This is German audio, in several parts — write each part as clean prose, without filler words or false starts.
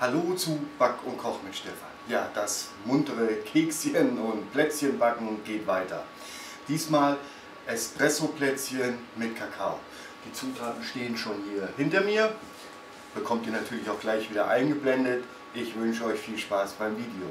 Hallo zu Back und Koch mit Stefan. Ja, das muntere Kekschen und Plätzchenbacken geht weiter. Diesmal Espresso-Plätzchen mit Kakao. Die Zutaten stehen schon hier hinter mir. Bekommt ihr natürlich auch gleich wieder eingeblendet. Ich wünsche euch viel Spaß beim Video.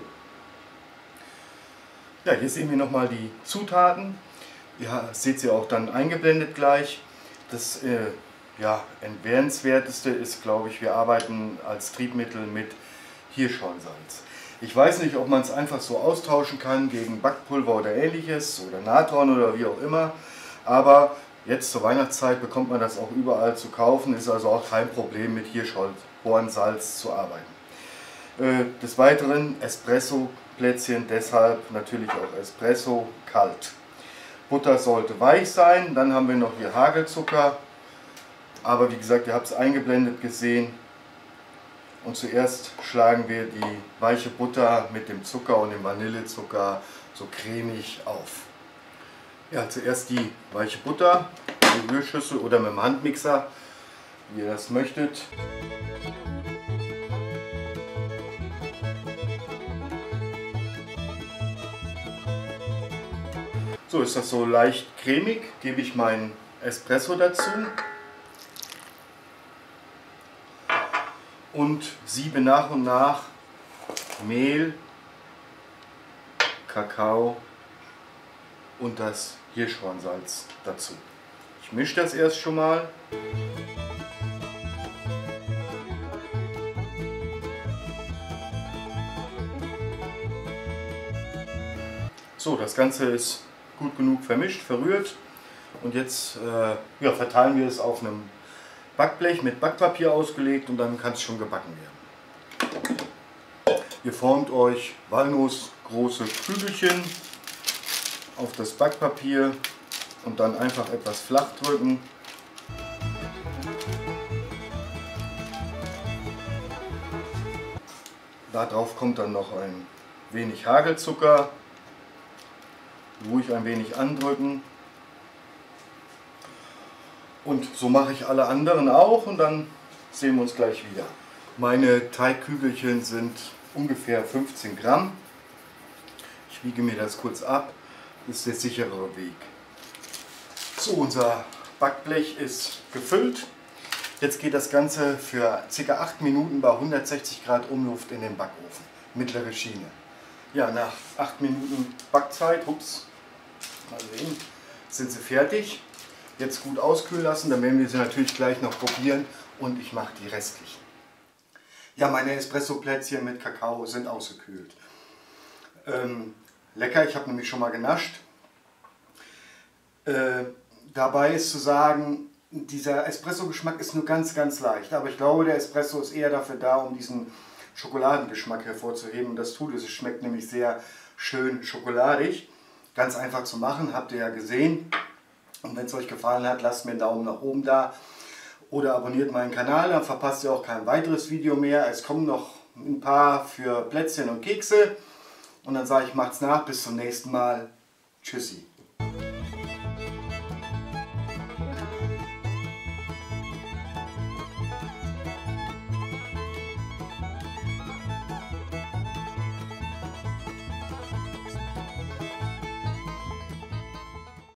Ja, hier sehen wir nochmal die Zutaten. Ihr seht sie auch dann eingeblendet gleich. Das Erwähnenswerteste ist, glaube ich, wir arbeiten als Triebmittel mit Hirschhornsalz. Ich weiß nicht, ob man es einfach so austauschen kann gegen Backpulver oder ähnliches oder Natron oder wie auch immer, aber jetzt zur Weihnachtszeit bekommt man das auch überall zu kaufen, ist also auch kein Problem mit Hirschhornsalz zu arbeiten. Des Weiteren Espresso-Plätzchen, deshalb natürlich auch Espresso kalt. Butter sollte weich sein, dann haben wir noch hier Hagelzucker. Aber wie gesagt, ihr habt es eingeblendet gesehen. Und zuerst schlagen wir die weiche Butter mit dem Zucker und dem Vanillezucker so cremig auf. Ja, zuerst die weiche Butter, in die Rührschüssel oder mit dem Handmixer, wie ihr das möchtet. So ist das so leicht cremig, gebe ich meinen Espresso dazu. Und siebe nach und nach Mehl, Kakao und das Hirschhornsalz dazu. Ich mische das erst schon mal. So, das Ganze ist gut genug vermischt, verrührt. Und jetzt verteilen wir es auf einem Backblech mit Backpapier ausgelegt und dann kann es schon gebacken werden. Ihr formt euch walnussgroße Kügelchen auf das Backpapier und dann einfach etwas flach drücken. Darauf kommt dann noch ein wenig Hagelzucker, ruhig ein wenig andrücken. Und so mache ich alle anderen auch und dann sehen wir uns gleich wieder. Meine Teigkügelchen sind ungefähr 15 Gramm. Ich wiege mir das kurz ab, das ist der sichere Weg. So, unser Backblech ist gefüllt. Jetzt geht das Ganze für ca. 8 Minuten bei 160 Grad Umluft in den Backofen. Mittlere Schiene. Ja, nach 8 Minuten Backzeit, mal sehen, sind sie fertig. Jetzt gut auskühlen lassen, dann werden wir sie natürlich gleich noch probieren und ich mache die restlichen. Ja, meine Espresso-Plätzchen mit Kakao sind ausgekühlt. Lecker, ich habe nämlich schon mal genascht. Dabei ist zu sagen, dieser Espresso-Geschmack ist nur ganz leicht, aber ich glaube, der Espresso ist eher dafür da, um diesen Schokoladengeschmack hervorzuheben und das tut es. Es schmeckt nämlich sehr schön schokoladig. Ganz einfach zu machen, habt ihr ja gesehen. Und wenn es euch gefallen hat, lasst mir einen Daumen nach oben da oder abonniert meinen Kanal, dann verpasst ihr auch kein weiteres Video mehr. Es kommen noch ein paar für Plätzchen und Kekse und dann sage ich, macht's nach, bis zum nächsten Mal. Tschüssi.